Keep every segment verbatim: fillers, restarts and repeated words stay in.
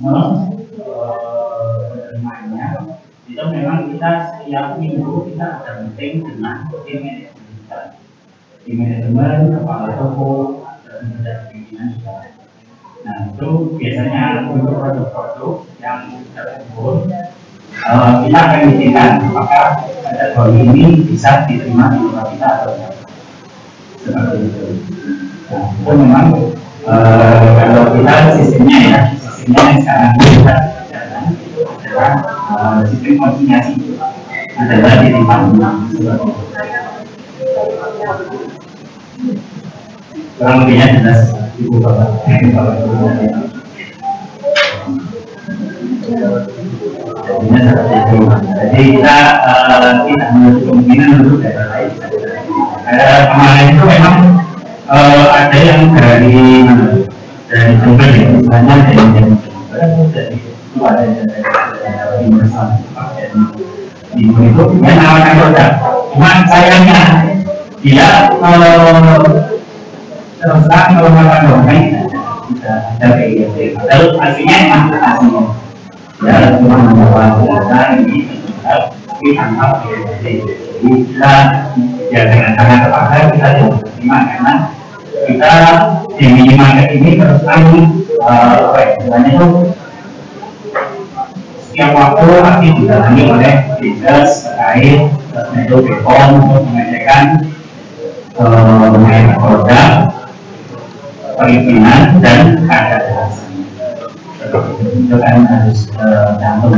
menerimanya, itu memang kita setiap minggu kita ada meeting dengan tim manajemen, tim manajemen, kepala toko, dan pimpinan juga. Nah itu biasanya untuk produk-produk yang terkumpul, uh, kita akan bikinkan apakah kategori ini bisa diterima di tempat kita atau tidak. Seperti itu. Nah, itu memang uh, kalau kita sistemnya ya, sistemnya yang sekarang kita jalan itu adalah uh, sistem konsinyasi, adalah di tempat enam. Kurang lebihnya jelas Ibu Bapak. Jadinya seperti itu. Jadi kita uh, tidak menutup kemungkinan untuk daerah lain. Uh, kemarin itu memang uh, ada yang dari dari Jember ya, misalnya dari Jember, dari itu ada dari Marsal, dari Ibu itu yang nawarkan produk. Cuma sayangnya dia uh, terus terang kalau makan dongeng tidak ada kayak gitu. Lalu aslinya emang aslinya ya cuma membawa data ini tapi tanpa jadi kita ya dengan sangat terpaksa kita juga terima karena kita di minimarket ini terus terang apa istilahnya itu setiap waktu pasti didatangi oleh dinas terkait metode Bepom untuk mengecekkan mengenai produk, perizinan dan keadaan. Itu kan harus cantum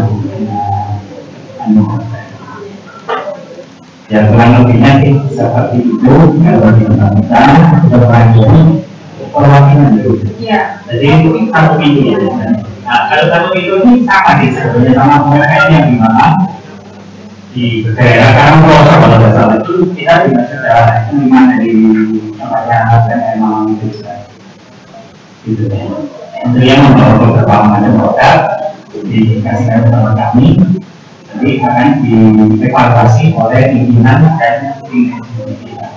ya kurang lebihnya sih seperti itu. Kalau di tempat kita berlanjut perwakilan dulu. Jadi satu pintu ya. Nah kalau satu pintu ini sama sih sebenarnya sama pemerintah yang dimana di daerah Karangploso kalau tidak salah itu kita juga sudah lima dari tempatnya dan emang itu gitu ya. Kemudian membawa beberapa macam produk dikasihkan kepada kami, nanti akan dievaluasi oleh pimpinan dan tim kita.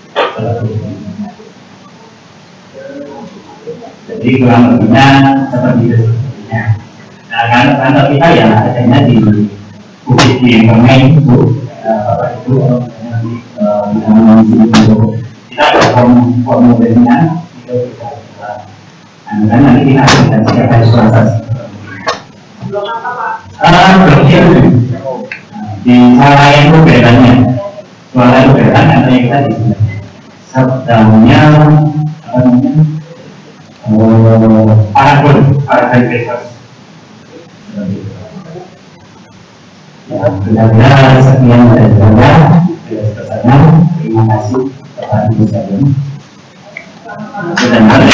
Jadi kurang lebihnya seperti itu. Nah kantor kita ya adanya di Bukit di Permen itu, bapak itu nanti bisa menunjuk kita ada formulirnya itu kita. Dan nanti kita akan siapkan suara ah berkir di suara itu bedanya suara itu beda antara yang tadi sabdanya apa namanya parabol parabol bebas ya benar-benar sekian dari saya terima kasih kepada ibu sekalian.